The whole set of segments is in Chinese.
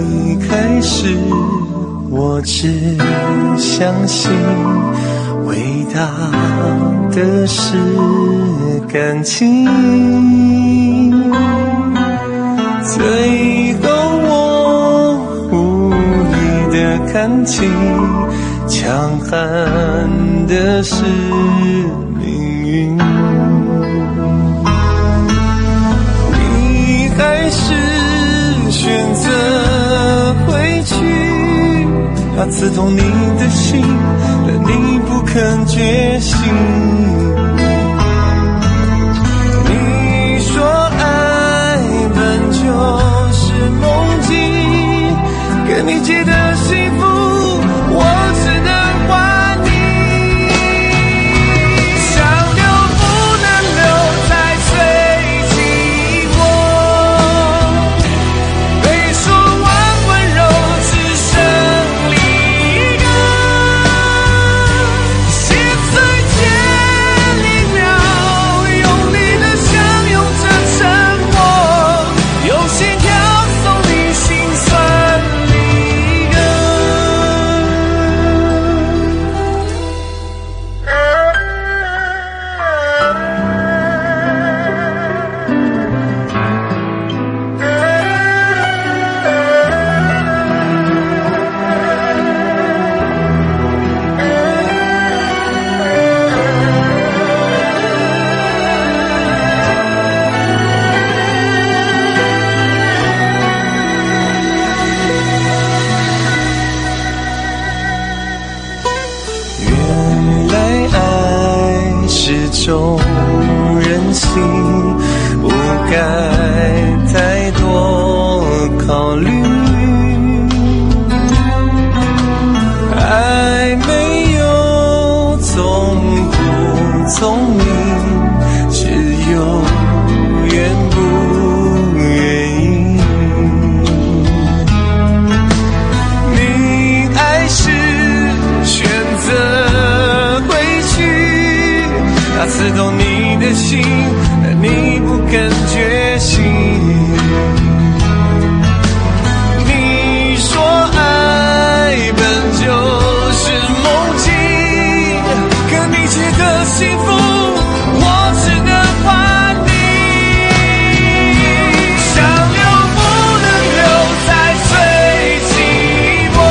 开始，我只相信伟大的是感情。最后我无力地看清，强悍的是命运。你还是选择回去，它刺痛你的心，但你不肯觉醒。你说爱本就是梦境，跟你借的幸福我只能还你。想留不能留，才最寂寞，被说完温柔只剩离歌，心碎间一秒，用力的相拥着沉默，用心跳送你心酸离歌。原来爱是种任性，不该太多考虑。爱没有聪不聪明，只有愿不愿意。你还是选择回去，它刺痛你的心，但你不肯觉醒。你说爱本就是梦境，可你借的幸福我只能还你。想留不能留，才最寂寞，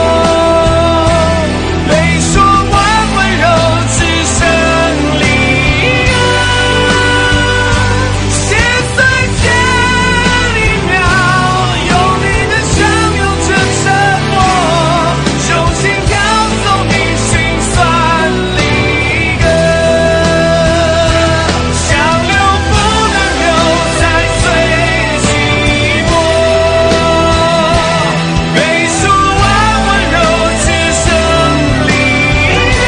被说完温柔只剩离歌，心碎间一秒，用力的相拥着沉默，用心跳送你心酸离歌。想留不能留，才最寂寞，被说完温柔只剩离歌，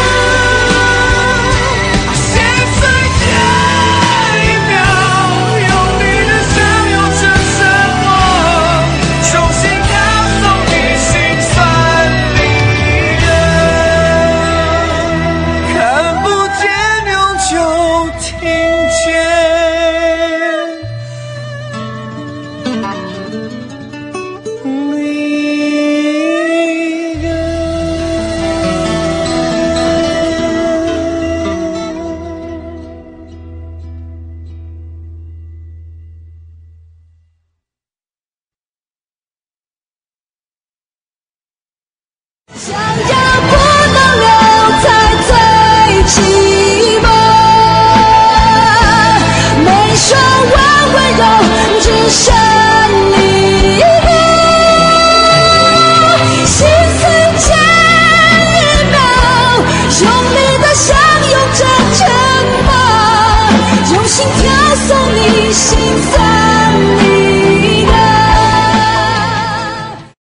心碎间一秒，用力的相拥着沉默，用心跳送你心酸离歌。看不见永久听见，离歌。 想要不能留，才最寂寞，没说完温柔只剩离歌，心碎间一秒，用力的相拥着沉默，用心跳送你心